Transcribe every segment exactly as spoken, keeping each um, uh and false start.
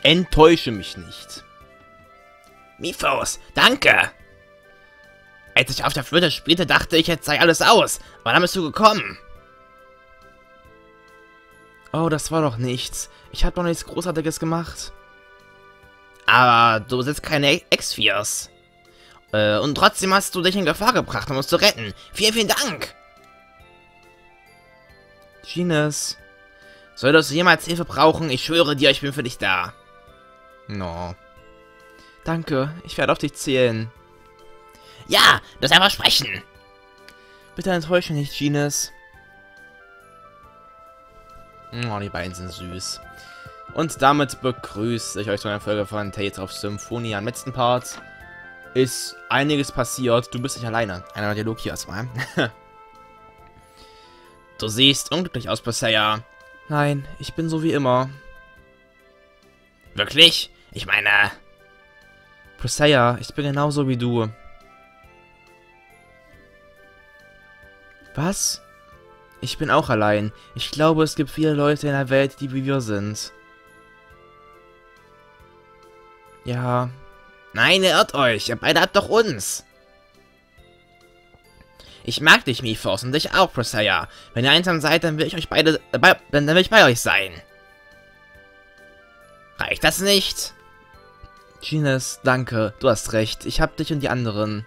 Enttäusche mich nicht. Mifos, danke! Als ich auf der Flöte spielte, dachte ich, jetzt sei alles aus. Aber dann bist du gekommen. Oh, das war doch nichts. Ich habe doch nichts Großartiges gemacht. Aber du besitzt keine X-Viers. Äh, und trotzdem hast du dich in Gefahr gebracht, um uns zu retten. Vielen, vielen Dank! Genius. Solltest du jemals Hilfe brauchen, ich schwöre dir, ich bin für dich da. No. Danke, ich werde auf dich zählen. Ja, das ist ein Versprechen. Bitte enttäusche nicht, Genius. Oh, die beiden sind süß. Und damit begrüße ich euch zu einer Folge von Tales of Symphonia. Im letzten Part ist einiges passiert. Du bist nicht alleine. Einer Dialog hier erstmal. Du siehst unglücklich aus, Presea. Nein, ich bin so wie immer. Wirklich? Ich meine... Presea, ich bin genauso wie du. Was? Ich bin auch allein. Ich glaube, es gibt viele Leute in der Welt, die wie wir sind. Ja. Nein, ihr irrt euch. Ihr beide habt doch uns. Ich mag dich, Mifos, und dich auch, Presea. Wenn ihr einsam seid, dann will ich euch beide... Äh, bei, dann will ich bei euch sein. Reicht das nicht? Genius, danke. Du hast recht. Ich hab dich und die anderen.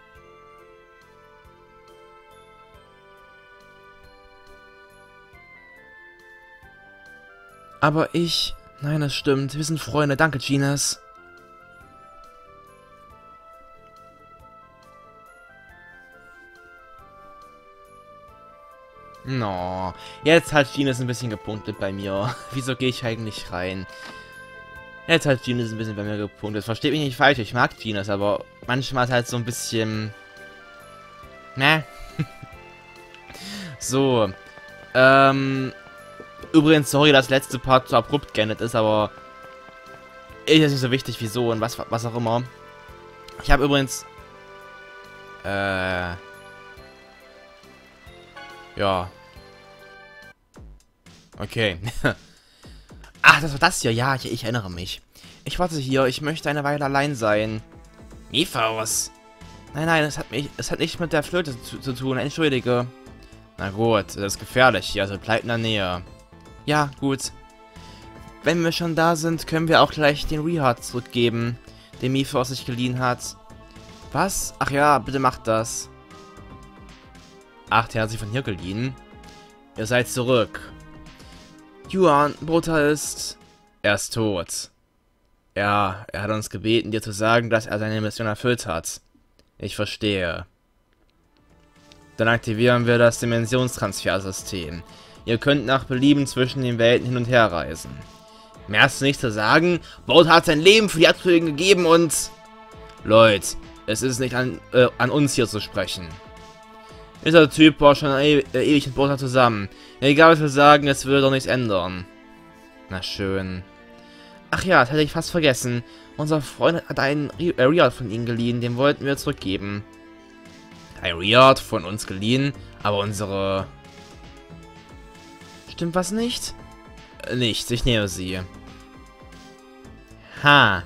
Aber ich... Nein, es stimmt. Wir sind Freunde. Danke, Genius. No. Jetzt hat Genius ein bisschen gepunktet bei mir. Wieso gehe ich eigentlich rein? Jetzt hat Genius ein bisschen bei mir gepunktet. Versteht mich nicht falsch. Ich mag Genius, aber manchmal ist halt so ein bisschen... Ne? So. Ähm... Übrigens, sorry, dass das letzte Part so abrupt geendet ist, aber ist jetzt nicht so wichtig, wieso und was, was auch immer. Ich habe übrigens, äh, ja, okay. Ach, das war das hier, ja, ich, ich erinnere mich. Ich warte hier, ich möchte eine Weile allein sein. Mifos. Nein, nein, es hat mich, es hat nichts mit der Flöte zu, zu tun, entschuldige. Na gut, das ist gefährlich hier, also bleib in der Nähe. Ja, gut. Wenn wir schon da sind, können wir auch gleich den Rehard zurückgeben, den Mifos sich geliehen hat. Was? Ach ja, bitte macht das. Ach, der hat sich von hier geliehen. Ihr seid zurück. Yuan, Bruder ist... Er ist tot. Ja, er hat uns gebeten, dir zu sagen, dass er seine Mission erfüllt hat. Ich verstehe. Dann aktivieren wir das Dimensionstransfersystem. Ihr könnt nach Belieben zwischen den Welten hin und her reisen. Mehr ist nicht zu sagen. Baut hat sein Leben für die Abtrünnigen gegeben und... Leute, es ist nicht an, äh, an uns hier zu sprechen. Dieser Typ war schon e äh, ewig mit Bota zusammen. Egal was wir sagen, es würde doch nichts ändern. Na schön. Ach ja, das hätte ich fast vergessen. Unser Freund hat einen äh, Rehard von ihnen geliehen, den wollten wir zurückgeben. Ein Rehard von uns geliehen, aber unsere... Stimmt was nicht? Äh, nichts, ich nehme sie. Ha.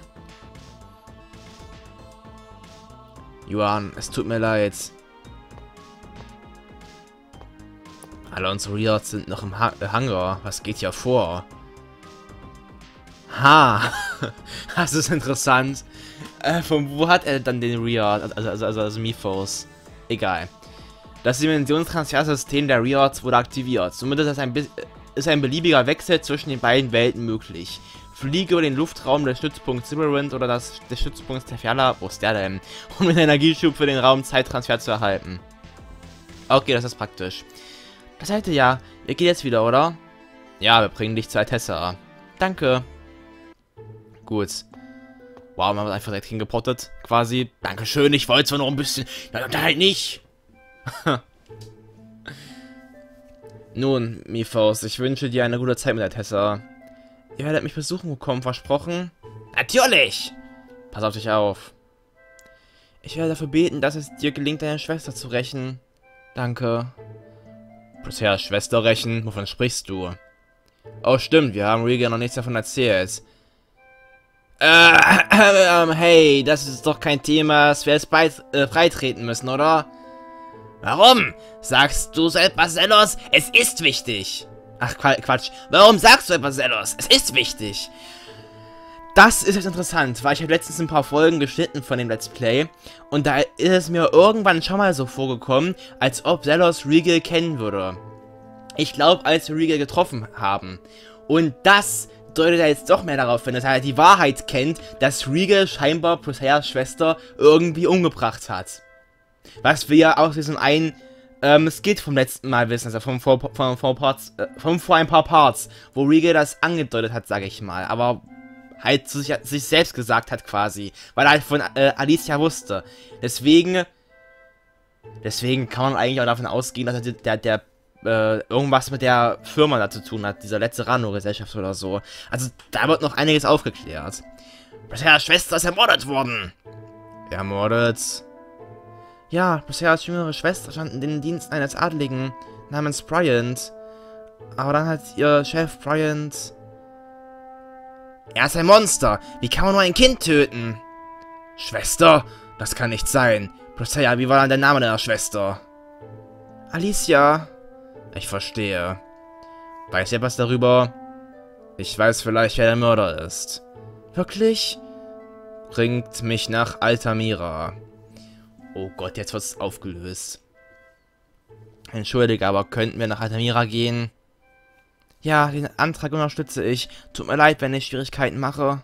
Yuan, es tut mir leid. Alle unsere Rehards sind noch im ha äh, Hangar. Was geht hier vor? Ha. Das ist interessant. Äh, von wo hat er dann den Rehard? Also, also, also, also Mifos. Egal. Das Dimensionstransfersystem der Rehards wurde aktiviert. Somit ist, ein, ist ein beliebiger Wechsel zwischen den beiden Welten möglich. Fliege über den Luftraum des Stützpunkts Siberint oder das, des Stützpunkts Tefjala, wo ist der denn? Um den Energieschub für den Raum Zeittransfer zu erhalten. Okay, das ist praktisch. Das heißt ja, ihr geht jetzt wieder, oder? Ja, wir bringen dich zu Tessa. Danke. Gut. Wow, man hat einfach direkt hingepottet, quasi. Dankeschön, ich wollte zwar noch ein bisschen... Ja, dann halt nicht. Nun, Mifos, ich wünsche dir eine gute Zeit mit der Tessa. Ihr werdet mich besuchen kommen, versprochen? Natürlich! Pass auf dich auf. Ich werde dafür beten, dass es dir gelingt, deine Schwester zu rächen. Danke. Bisher Schwester rächen? Wovon sprichst du? Oh, stimmt, wir haben Regan noch nichts davon erzählt. Äh, ähm, hey, das ist doch kein Thema, das wir jetzt bald äh, freitreten müssen, oder? Warum? Sagst du so etwas, Zelos? Es ist wichtig. Ach, Quatsch. Warum sagst du etwas, Zelos? Es ist wichtig. Das ist jetzt interessant, weil ich habe letztens ein paar Folgen geschnitten von dem Let's Play und da ist es mir irgendwann schon mal so vorgekommen, als ob Zelos Regal kennen würde. Ich glaube, als wir Regal getroffen haben. Und das deutet ja jetzt doch mehr darauf hin, dass er die Wahrheit kennt, dass Regal scheinbar Proteas Schwester irgendwie umgebracht hat. Was wir ja aus diesem einen ähm, Skit vom letzten Mal wissen, also vom, vom, vom, vom, Parts, äh, vom vor ein paar Parts, wo Regal das angedeutet hat, sage ich mal. Aber halt zu sich, sich selbst gesagt hat quasi, weil er halt von äh, Alicia wusste. Deswegen, deswegen kann man eigentlich auch davon ausgehen, dass er der, der, äh, irgendwas mit der Firma da zu tun hat, dieser letzte Rano-Gesellschaft oder so. Also da wird noch einiges aufgeklärt. Proteas Schwester ist ermordet worden. Ermordet? Ja, Proteas jüngere Schwester stand in den Dienst eines Adligen namens Bryant. Aber dann hat ihr Chef Bryant... Er ist ein Monster. Wie kann man nur ein Kind töten? Schwester? Das kann nicht sein. Protea, wie war dann der Name deiner Schwester? Alicia. Ich verstehe. Weiß ihr was darüber? Ich weiß vielleicht, wer der Mörder ist. Wirklich? Bringt mich nach Altamira. Oh Gott, jetzt wird's aufgelöst. Entschuldige, aber könnten wir nach Altamira gehen? Ja, den Antrag unterstütze ich. Tut mir leid, wenn ich Schwierigkeiten mache.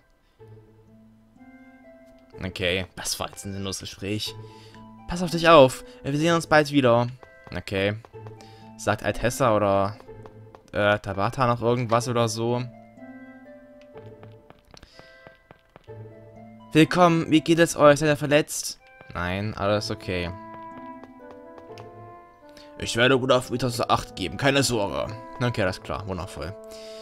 Okay, das war jetzt ein sinnloses Gespräch. Pass auf dich auf. Wir sehen uns bald wieder. Okay. Sagt Altessa oder äh, Tabata noch irgendwas oder so? Willkommen, wie geht es euch? Seid ihr verletzt? Nein, alles okay. Ich werde gut auf Mythos Acht geben, keine Sorge. Okay, das ist klar, wundervoll.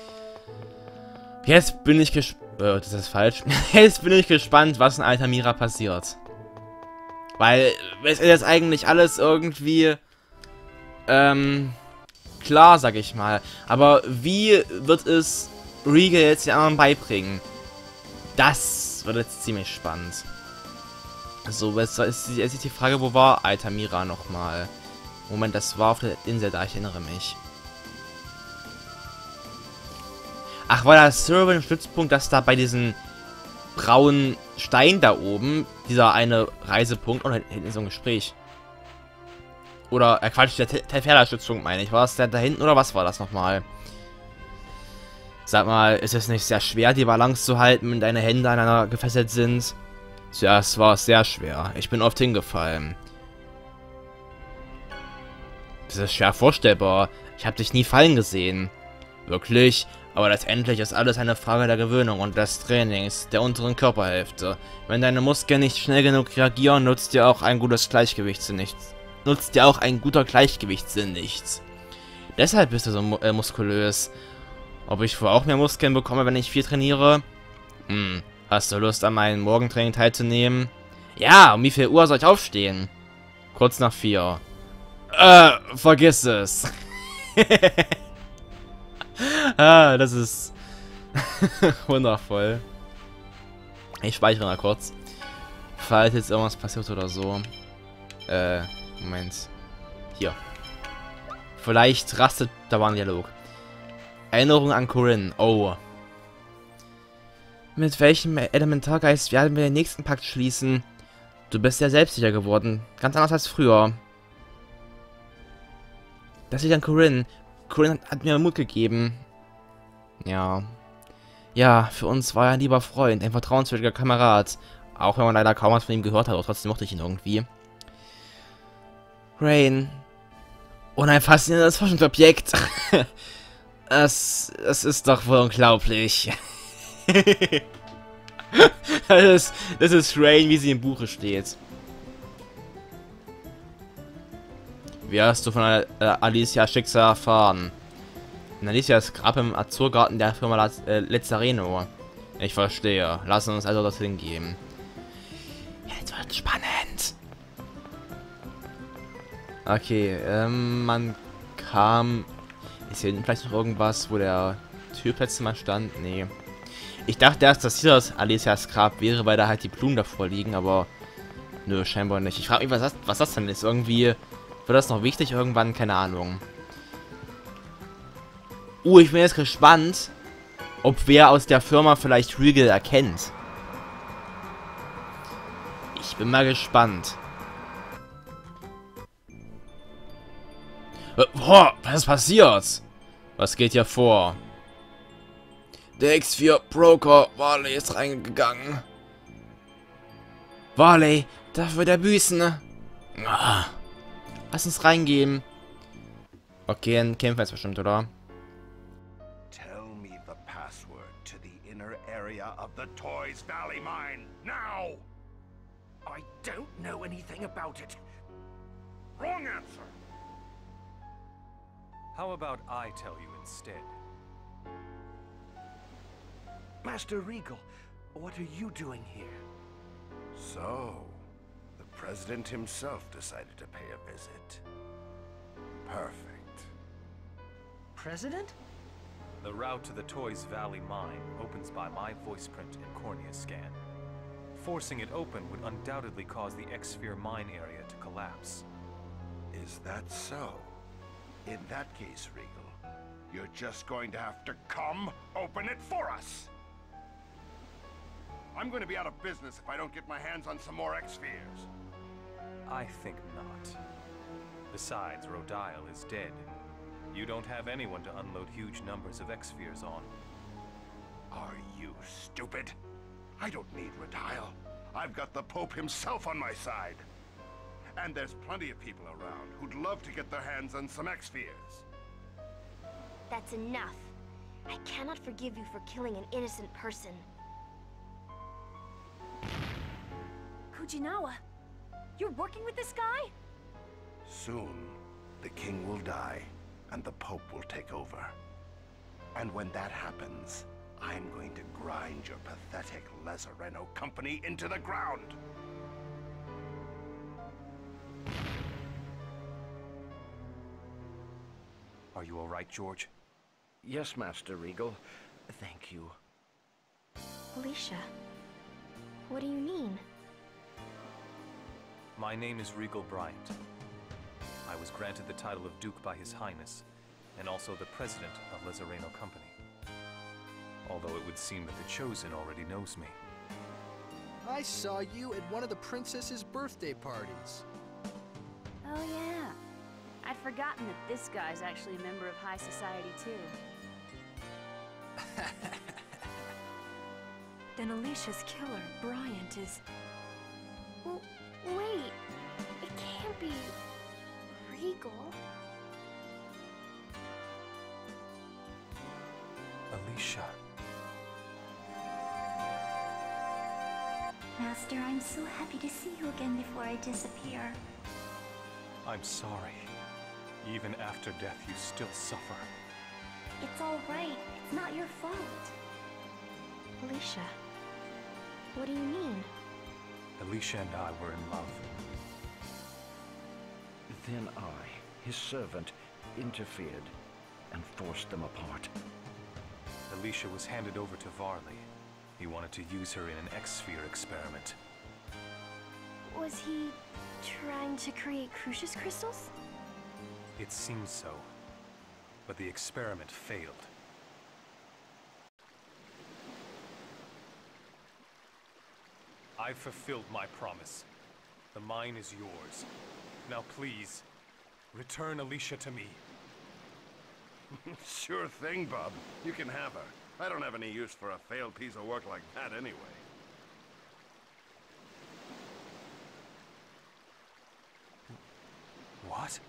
Jetzt bin ich gespannt. Äh, das ist falsch. Jetzt bin ich gespannt, was in Altamira passiert. Weil es ist jetzt eigentlich alles irgendwie ähm, klar, sag ich mal. Aber wie wird es Regal jetzt den anderen beibringen? Das wird jetzt ziemlich spannend. So, jetzt ist, jetzt ist die Frage, wo war Altamira nochmal? Moment, das war auf der Insel da, ich erinnere mich. Ach, war das Server-Stützpunkt, das da bei diesem braunen Stein da oben, dieser eine Reisepunkt, und hinten ist so ein Gespräch. Oder, äh, Quatsch, der Teferla-Stützpunkt meine ich. War das der da hinten oder was war das nochmal? Sag mal, ist es nicht sehr schwer, die Balance zu halten, wenn deine Hände aneinander gefesselt sind? Ja, es war sehr schwer. Ich bin oft hingefallen. Das ist schwer vorstellbar. Ich habe dich nie fallen gesehen. Wirklich? Aber letztendlich ist alles eine Frage der Gewöhnung und des Trainings der unteren Körperhälfte. Wenn deine Muskeln nicht schnell genug reagieren, nutzt dir auch ein gutes Gleichgewichtssinn nichts. Nutzt dir auch ein guter Gleichgewichtssinn nichts. Deshalb bist du so mu äh, muskulös. Ob ich wohl auch mehr Muskeln bekomme, wenn ich viel trainiere? Hm, hast du Lust an meinem Morgentraining teilzunehmen? Ja, um wie viel Uhr soll ich aufstehen? Kurz nach vier. Äh, vergiss es. Ah, das ist wundervoll. Ich speichere mal kurz. Falls jetzt irgendwas passiert oder so. Äh, Moment. Hier. Vielleicht rastet, da war ein Dialog. Erinnerung an Corinne. Oh. Mit welchem Elementargeist werden wir den nächsten Pakt schließen? Du bist ja selbstsicher geworden. Ganz anders als früher. Das liegt an Corinne. Corinne hat mir Mut gegeben. Ja. Ja, für uns war er ein lieber Freund, ein vertrauenswürdiger Kamerad. Auch wenn man leider kaum was von ihm gehört hat, aber trotzdem mochte ich ihn irgendwie. Rain. Und ein faszinierendes Forschungsobjekt. Es, es ist doch wohl unglaublich. das, ist, das ist Rain, wie sie im Buche steht. Wie hast du von äh, Alicias Schicksal erfahren? In Alicias Grab im Azurgarten der Firma La äh, Lezzareno. Ich verstehe. Lass uns also dorthin gehen. Jetzt wird spannend. Okay, ähm, man kam... Ist hier vielleicht noch irgendwas, wo der Typ letztes Mal stand? Nee. Ich dachte erst, dass hier das Alicias Grab wäre, weil da halt die Blumen davor liegen, aber nö, scheinbar nicht. Ich frage mich, was das, was das denn ist. Irgendwie wird das noch wichtig irgendwann, keine Ahnung. Uh, ich bin jetzt gespannt, ob wer aus der Firma vielleicht Regal erkennt. Ich bin mal gespannt. Äh, boah, was ist passiert? Was geht hier vor? Der X vier Broker Varley ist reingegangen. Varley, dafür der büßen. Ah, lass uns reingehen. Okay, dann kämpfen wir jetzt bestimmt, oder? Tell me the password to the inner area of the Toys Valley mine, now! I don't know anything about it. Wrong answer! How about I tell you instead? Master Regal, what are you doing here? So, the President himself decided to pay a visit. Perfect. President? The route to the Toys Valley mine opens by my voice print and cornea scan. Forcing it open would undoubtedly cause the X-Sphere mine area to collapse. Is that so? In that case, Regal, you're just going to have to come open it for us! I'm going to be out of business if I don't get my hands on some more X-Spheres. I think not. Besides, Rodial is dead. You don't have anyone to unload huge numbers of X-Spheres on. Are you stupid? I don't need Rodial. I've got the Pope himself on my side. And there's plenty of people around who'd love to get their hands on some X-Spheres. That's enough. I cannot forgive you for killing an innocent person. Fujinawa, you're working with this guy? Soon, the king will die, and the Pope will take over. And when that happens, I'm going to grind your pathetic Lazareno company into the ground! Are you all right, George? Yes, Master Regal. Thank you. Alicia, what do you mean? My name is Regal Bryant. I was granted the title of Duke by His Highness, and also the President of Lazareno Company. Although it would seem that the Chosen already knows me. I saw you at one of the princess's birthday parties. Oh yeah. I'd forgotten that this guy's actually a member of high society too. Then Alicia's killer, Bryant, is... Well, wait. It can't be... Regal. Alicia. Master, I'm so happy to see you again before I disappear. I'm sorry. Even after death, you still suffer. It's all right. It's not your fault. Alicia, what do you mean? Alicia and I were in love. Then I, his servant, interfered and forced them apart. Alicia was handed over to Varley. He wanted to use her in an X-Sphere experiment. Was he trying to create Crucius crystals? It seems so, but the experiment failed. I've fulfilled my promise. The mine is yours. Now please, return Alicia to me. Sure thing, Bub. You can have her. I don't have any use for a failed piece of work like that anyway. What?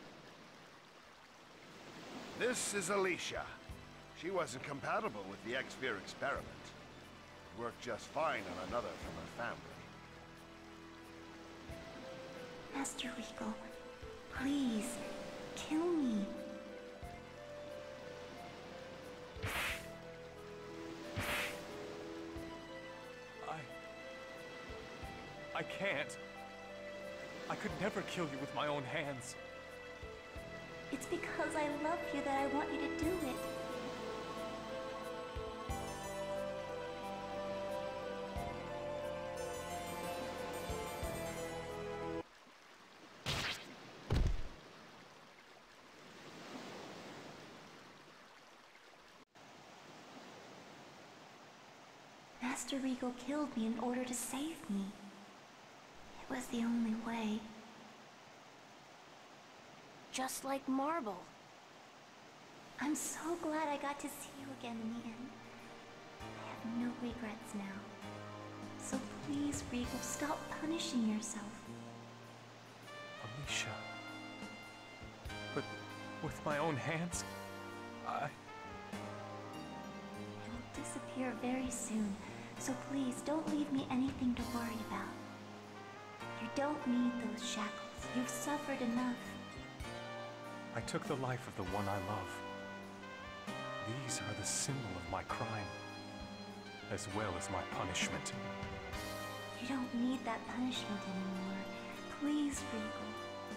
This is Alicia. She wasn't compatible with the X-Sphere experiment. Worked just fine on another from her family. Master Regal, please, kill me. I... I can't. I could never kill you with my own hands. It's because I love you that I want you to do it. Master Regal killed me in order to save me. It was the only way. Just like Marble. I'm so glad I got to see you again in the end. I have no regrets now. So please, Regal, stop punishing yourself. Alicia. But with my own hands, I... It'll disappear very soon, so please don't leave me anything to worry about. You don't need those shackles. You've suffered enough. I took the life of the one I love. These are the symbol of my crime, as well as my punishment. You don't need that punishment anymore. Please, Regal.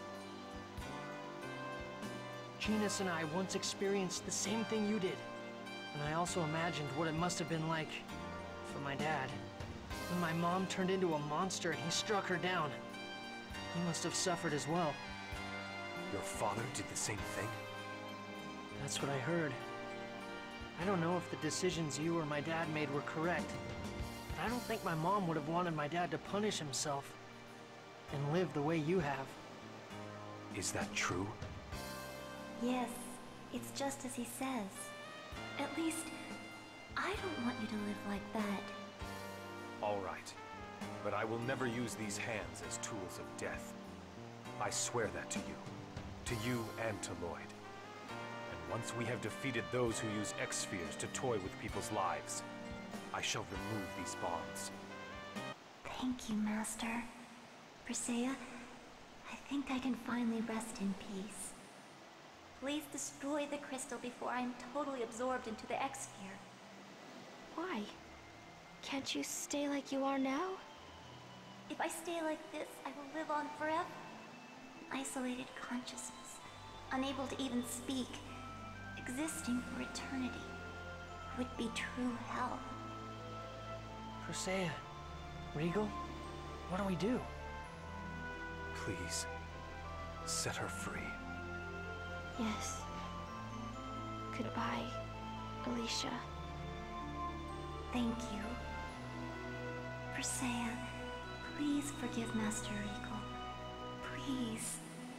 Genis and I once experienced the same thing you did. And I also imagined what it must have been like for my dad. When my mom turned into a monster and he struck her down. He must have suffered as well. Your father did the same thing? That's what I heard. I don't know if the decisions you or my dad made were correct, but I don't think my mom would have wanted my dad to punish himself and live the way you have. Is that true? Yes, it's just as he says. At least, I don't want you to live like that. All right, but I will never use these hands as tools of death. I swear that to you, to you and to Lloyd. Once we have defeated those who use X-Spheres to toy with people's lives, I shall remove these bonds. Thank you, Master. Persea, I think I can finally rest in peace. Please destroy the crystal before I am totally absorbed into the X-Sphere. Why? Can't you stay like you are now? If I stay like this, I will live on forever. Isolated consciousness, unable to even speak. Existing for eternity would be true hell. Persea, Regal, what do we do? Please, set her free. Yes. Goodbye, Alicia. Thank you. Persea, please forgive Master Regal. Please.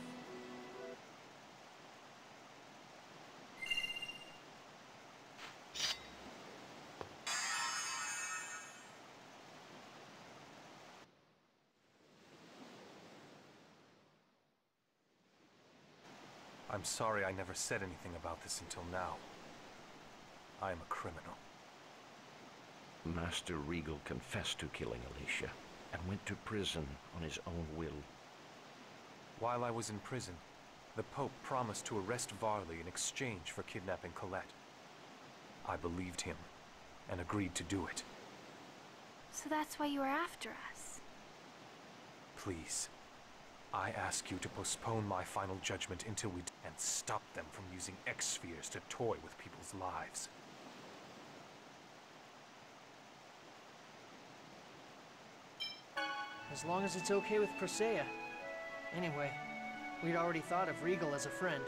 I'm sorry I never said anything about this until now. I am a criminal. Master Regal confessed to killing Alicia and went to prison on his own will. While I was in prison, the Pope promised to arrest Varley in exchange for kidnapping Colette. I believed him and agreed to do it. So that's why you were after us. Please, I ask you to postpone my final judgment until we d and stop them from using X-Spheres to toy with people's lives. As long as it's okay with Persea. Anyway, we'd already thought of Regal as a friend.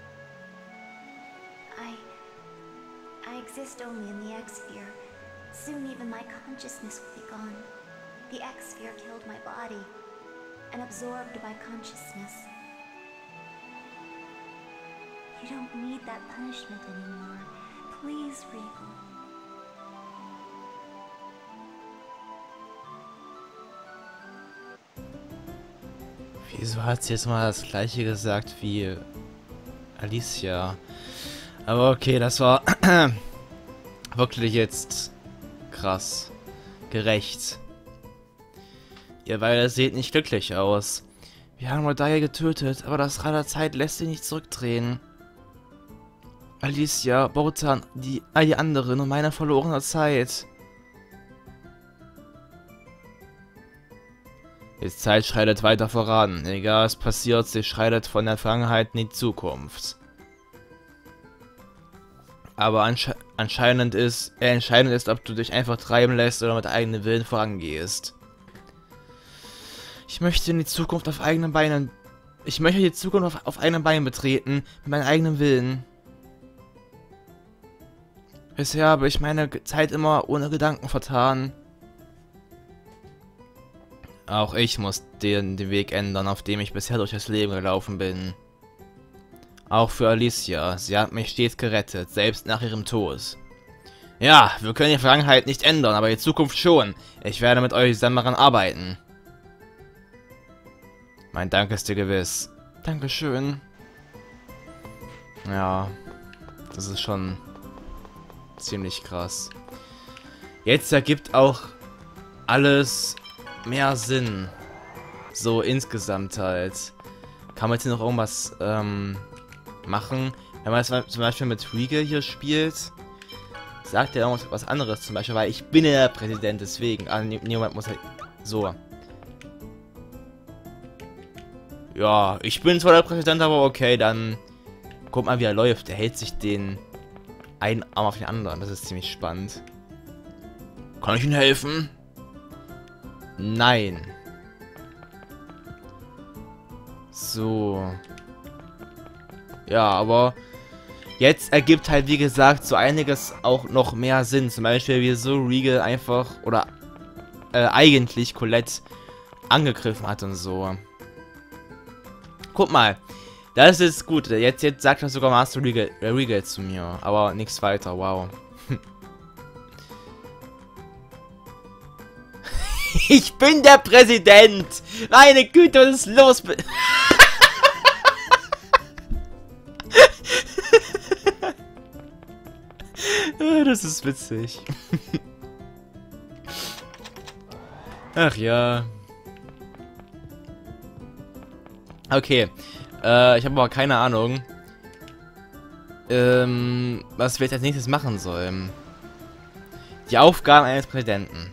I... I exist only in the X-Sphere. Soon even my consciousness will be gone. The X-Sphere killed my body and absorbed my consciousness. You don't need that punishment anymore. Please, Regal. Wieso hat sie jetzt mal das gleiche gesagt wie Alicia? Aber okay, das war wirklich jetzt krass. Gerecht. Ihr beide seht nicht glücklich aus. Wir haben Rodaya getötet, aber das Rad der Zeit lässt sie nicht zurückdrehen. Alicia, Botan, die, all die anderen und meine verlorene Zeit. Die Zeit schreitet weiter voran. Egal was passiert, sie schreitet von der Vergangenheit in die Zukunft. Aber ansche anscheinend ist, äh, entscheidend ist, ob du dich einfach treiben lässt oder mit eigenem Willen vorangehst. Ich möchte in die Zukunft auf eigenen Beinen... Ich möchte die Zukunft auf, auf eigenen Beinen betreten, mit meinem eigenen Willen. Bisher habe ich meine Zeit immer ohne Gedanken vertan. Auch ich muss den, den Weg ändern, auf dem ich bisher durch das Leben gelaufen bin. Auch für Alicia. Sie hat mich stets gerettet, selbst nach ihrem Tod. Ja, wir können die Vergangenheit nicht ändern, aber die Zukunft schon. Ich werde mit euch zusammen daran arbeiten. Mein Dank ist dir gewiss. Dankeschön. Ja, das ist schon ziemlich krass. Jetzt ergibt auch alles mehr Sinn. So insgesamt halt. Kann man jetzt hier noch irgendwas ähm, machen? Wenn man jetzt zum Beispiel mit Regal hier spielt, sagt er irgendwas was anderes zum Beispiel, weil ich bin ja der Präsident, deswegen. Ah, niemand muss halt so. Ja, ich bin zwar der Präsident, aber okay, dann guck mal, wie er läuft. Er hält sich den einen Arm auf den anderen. Das ist ziemlich spannend. Kann ich Ihnen helfen? Nein. So. Ja, aber jetzt ergibt halt, wie gesagt, so einiges auch noch mehr Sinn. Zum Beispiel, wie so Regal einfach, oder äh, eigentlich Colette angegriffen hat und so. Guck mal. Das ist gut. Jetzt, jetzt sagt das sogar Master Regal, äh, Regal zu mir. Aber nichts weiter. Wow. Ich bin der Präsident! Meine Güte, was ist los mit... Das ist witzig. Ach ja. Okay. Äh, ich habe aber keine Ahnung, ähm, was wir jetzt als nächstes machen sollen. Die Aufgaben eines Präsidenten.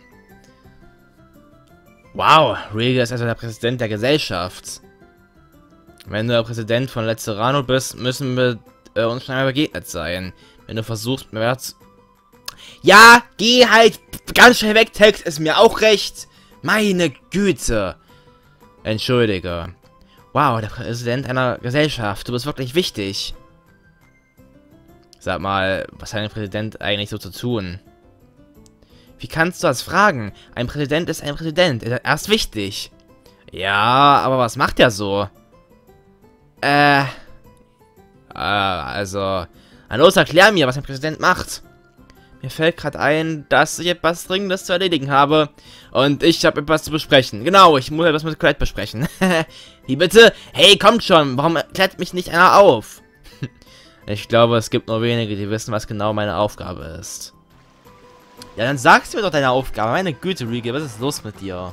Wow, Regal ist also der Präsident der Gesellschaft. Wenn du der Präsident von Lezerano bist, müssen wir äh, uns schon einmal begegnet sein. Wenn du versuchst, mehr zu... Ja, geh halt ganz schnell weg, Text, ist mir auch recht. Meine Güte. Entschuldige. Wow, der Präsident einer Gesellschaft, du bist wirklich wichtig. Sag mal, was hat ein Präsident eigentlich so zu tun? Wie kannst du das fragen? Ein Präsident ist ein Präsident, er ist wichtig. Ja, aber was macht er so? Äh... Äh, also... Na los, erklär mir, was ein Präsident macht. Mir fällt gerade ein, dass ich etwas Dringendes zu erledigen habe. Und ich habe etwas zu besprechen. Genau, ich muss etwas mit Colette besprechen. Wie bitte? Hey, kommt schon, warum klärt mich nicht einer auf? Ich glaube, es gibt nur wenige, die wissen, was genau meine Aufgabe ist. Ja, dann sagst du mir doch deine Aufgabe. Meine Güte, Regal, was ist los mit dir?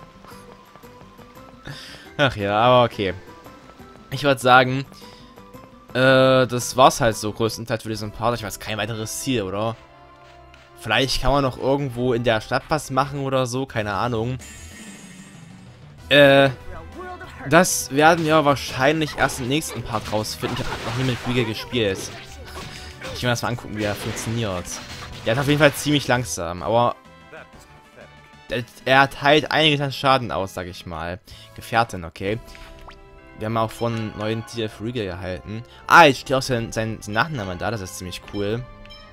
Ach ja, aber okay. Ich würde sagen, äh, das war's halt so größtenteils für diesen Part. Ich weiß kein weiteres Ziel, oder? Vielleicht kann man noch irgendwo in der Stadt was machen oder so, keine Ahnung. Äh, das werden wir wahrscheinlich erst im nächsten Part rausfinden. Ich habe noch nie mit Regal gespielt. Ich will mir das mal angucken, wie er funktioniert. Der ist auf jeden Fall ziemlich langsam, aber er teilt einiges an Schaden aus, sag ich mal. Gefährtin, okay. Wir haben auch von einen neuen Titel für Regal gehalten. Ah, jetzt steht auch sein, sein, sein Nachname da, das ist ziemlich cool.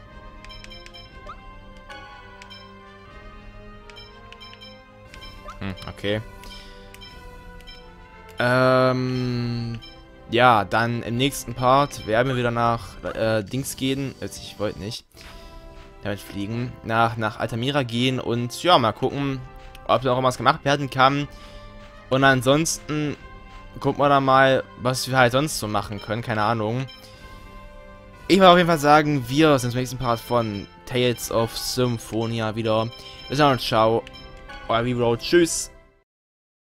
Hm, okay. Ähm, ja, dann im nächsten Part werden wir wieder nach äh, Dings gehen. Also ich wollte nicht damit fliegen. Nach, nach Altamira gehen und ja, mal gucken, ob da auch was gemacht werden kann. Und ansonsten gucken wir dann mal, was wir halt sonst so machen können. Keine Ahnung. Ich würde auf jeden Fall sagen, wir sind im nächsten Part von Tales of Symphonia wieder. Bis dann und ciao. Euer V-Road. Tschüss.